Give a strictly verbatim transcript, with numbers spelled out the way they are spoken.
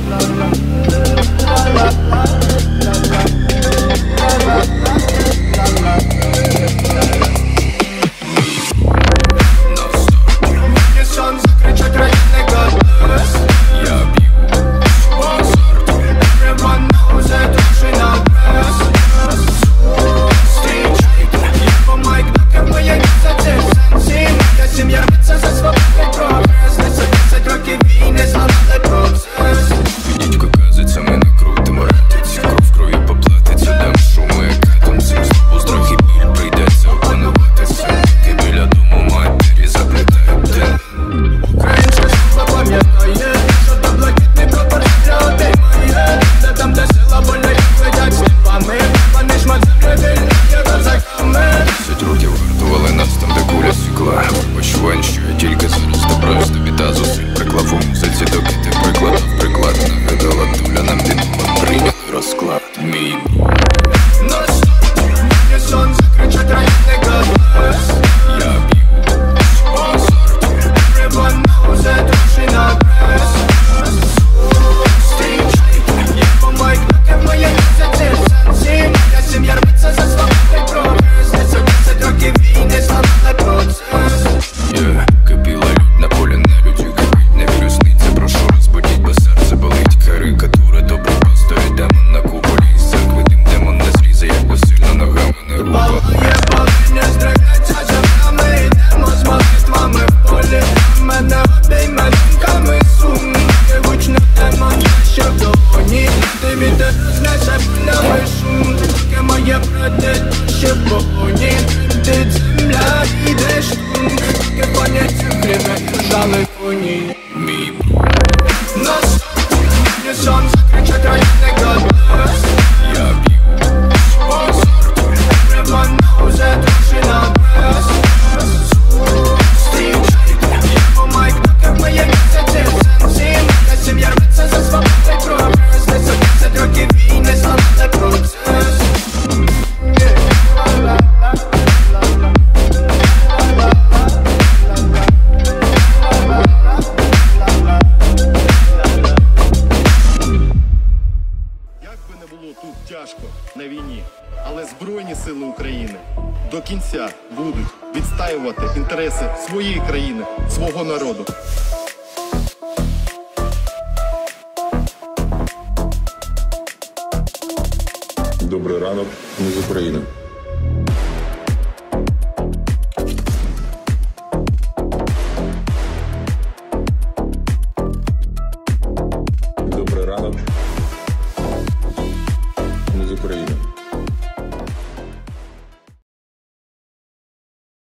Почувань, що я тільки зараз добраюсь до біда зусиль. Приклав у музиці до кити прикладав приклад. Нагадала доля нам відомо прийняли розклад. Мій Наступне сонце кричать раїтний гадес. Я б'ю по сорті. Рибану задуші на прес. Стрічайте, є по майкноки в моїй місяці сенсі. Моя сім'я рветься за свободний прогрес. десять років війни, славний процес. Yeah, кипіла лють на полі, на люті кипить. Не вірю сниться, прошу розбудіть, бо серце болить. Карикатура, добрий пастор, демон на куполі. Із церкви дим, демон не злізе, якби сильно ногами не рухав. Палає полиня, здригнеться землями. Йдемо з молитвами в полі. Мене обійме думками сум. Гучний демон, ще в долоні. Ти вітер рознесе полями шум. Таке моє брате, ще в погоні. Ти земля, йдеш тут. Таке поняття хріме, жали коні. Мій Наступне сонце кричать раїтний гадес. Я б'ю по сорті. Рибану задуші на прес. Стрічайте, є по майкноки в моїй місяці сенсі. Моя сім'я рветься за свободний прогрес. десять років війни, славний процес. Як би не було тут тяжко на війні, але Збройні Сили України до кінця будуть відстоювати інтереси своєї країни, свого народу. Добрий ранок, ми з України.